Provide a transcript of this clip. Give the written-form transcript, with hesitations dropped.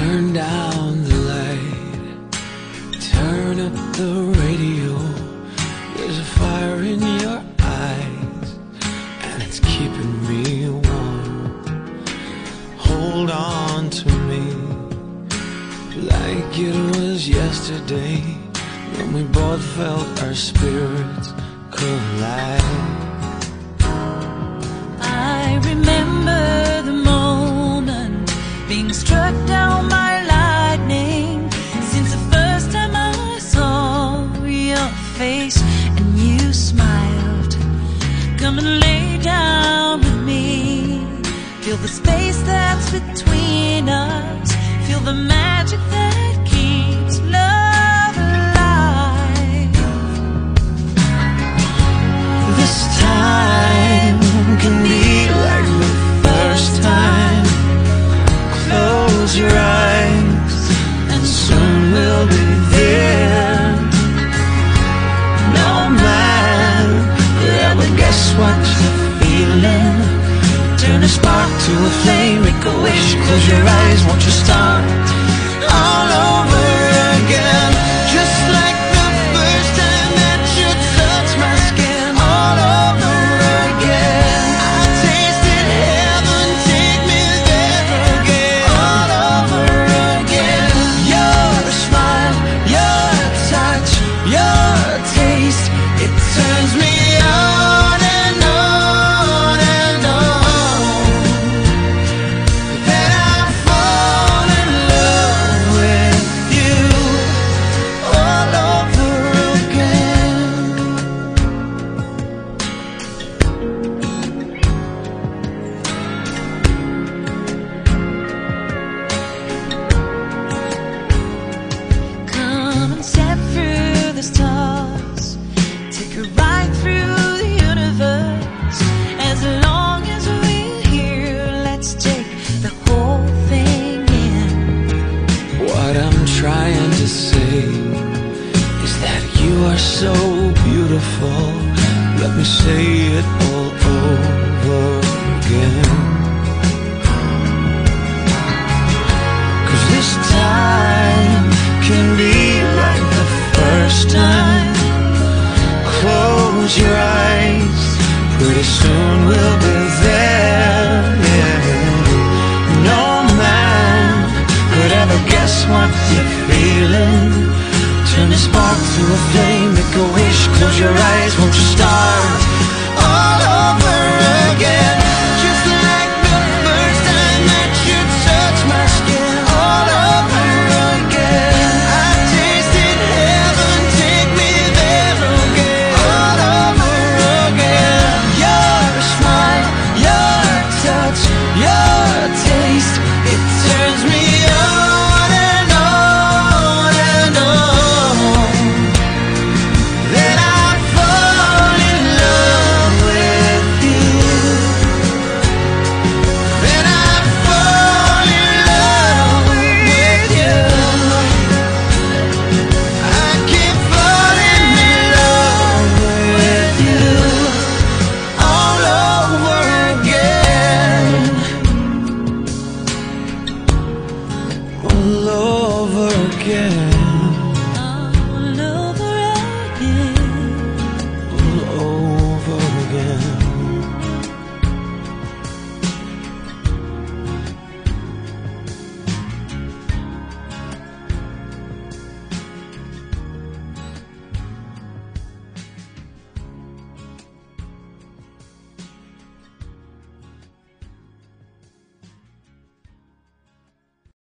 Turn down the light, turn up the radio. There's a fire in your eyes, and it's keeping me warm. Hold on to me like it was yesterday, when we both felt our spirits collide. I remember the moment being struck down by lightning, since the first time I saw your face and you smiled. Come and lay down with me, feel the space that's between us, feel the magic that keeps love alive. This time can be like the first time. Close your eyes and soon we'll be there. No man could ever guess what you're feeling. Turn a spark to a flame, make a wish, close your eyes, won't you start all over again? Just like the first time that you touched my skin, all over again. I tasted heaven, take me there again, all over again. Your smile, your touch, your taste, it turns me on and on and on. Then I fall in love with you all over again. Come and step through the stars, take a ride through the universe. As long as we're here, let's take the whole thing in. What I'm trying to say is that you are so beautiful. Let me say it all over again. 'Cause this time can be like the first time. Close your eyes, pretty soon we'll be there. Yeah. No man could ever guess what you're feeling. Turn a spark to a flame, make a wish, close your eyes, won't you start all over again? Just like the first time that you touched my skin, all over again. I tasted heaven, take me there again, all over again. Your smile, your touch, your taste, it turns me on and on and on. Then I fall in love with you. Then I fall in love with you. I keep falling in love with you all over again. All over again.